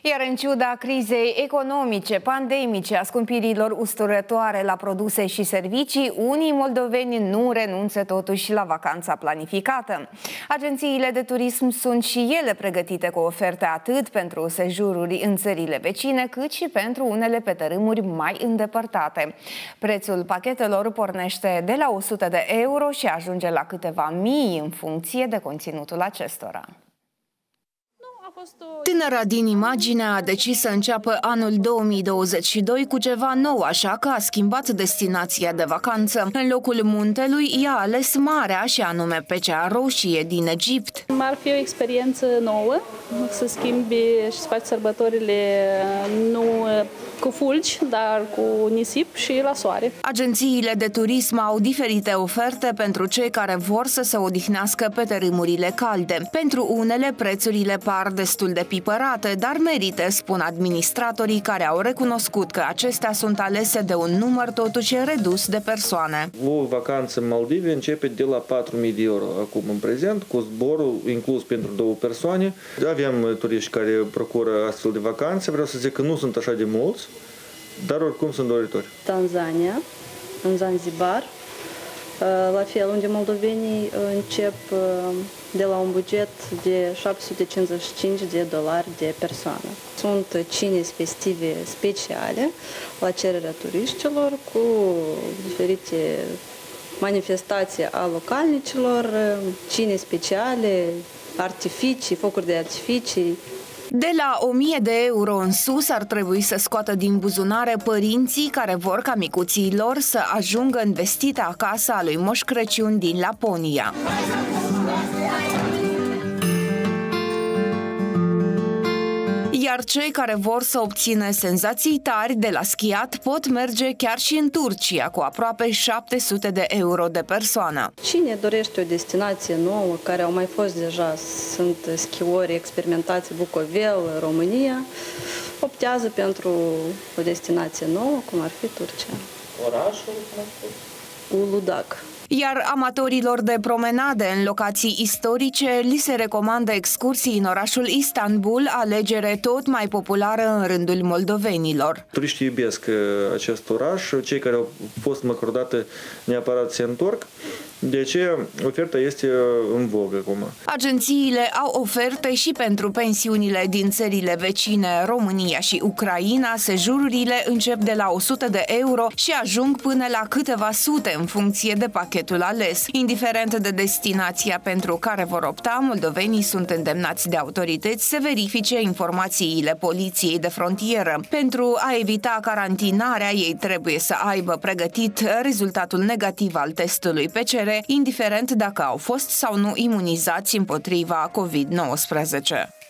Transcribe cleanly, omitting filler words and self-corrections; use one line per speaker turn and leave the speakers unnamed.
Iar în ciuda crizei economice, pandemice, a scumpirilor usturătoare la produse și servicii, unii moldoveni nu renunță totuși la vacanța planificată. Agențiile de turism sunt și ele pregătite cu oferte atât pentru sejururi în țările vecine, cât și pentru unele pe tărâmuri mai îndepărtate. Prețul pachetelor pornește de la 100 de euro și ajunge la câteva mii în funcție de conținutul acestora. Tânăra din imagine a decis să înceapă anul 2022 cu ceva nou, așa că a schimbat destinația de vacanță. În locul muntelui, i-a ales marea, și anume pe cea roșie din Egipt.
Ar fi o experiență nouă, să schimbi și să faci sărbătorile nu cu fulgi, dar cu nisip și la soare.
Agențiile de turism au diferite oferte pentru cei care vor să se odihnească pe tărâmurile calde. Pentru unele, prețurile par destul de pipărate, dar merită, spun administratorii, care au recunoscut că acestea sunt alese de un număr totuși redus de persoane.
O vacanță în Maldive începe de la 4.000 de euro acum în prezent, cu zborul inclus pentru 2 persoane. Avem turiști care procură astfel de vacanțe, vreau să zic că nu sunt așa de mulți, dar oricum sunt doritori.
Tanzania, în Zanzibar, la fel, unde moldovenii încep de la un buget de $755 de persoană. Sunt cine festive speciale la cererea turiștilor cu diferite manifestații a localnicilor, cine speciale, artificii, focuri de artificii.
De la 1.000 de euro în sus ar trebui să scoată din buzunare părinții care vor ca micuții lor să ajungă în vestita acasă a lui Moș Crăciun din Laponia. Iar cei care vor să obțină senzații tari de la schiat pot merge chiar și în Turcia, cu aproape 700 de euro de persoană.
Cine dorește o destinație nouă, care au mai fost deja, sunt schiori experimentați Bucovel, România, optează pentru o destinație nouă, cum ar fi Turcia.
Orașul?
Uludağ.
Iar amatorilor de promenade în locații istorice li se recomandă excursii în orașul Istanbul, alegere tot mai populară în rândul moldovenilor.
Turiștii iubesc acest oraș, cei care au fost măcar o dată neapărat se întorc, de aceea oferta este în vogă acum.
Agențiile au oferte și pentru pensiunile din țările vecine, România și Ucraina. Sejururile încep de la 100 de euro și ajung până la câteva sute în funcție de pachetul ales. Indiferent de destinația pentru care vor opta, moldovenii sunt îndemnați de autorități să verifice informațiile poliției de frontieră. Pentru a evita carantinarea, ei trebuie să aibă pregătit rezultatul negativ al testului PCR, indiferent dacă au fost sau nu imunizați împotriva COVID-19.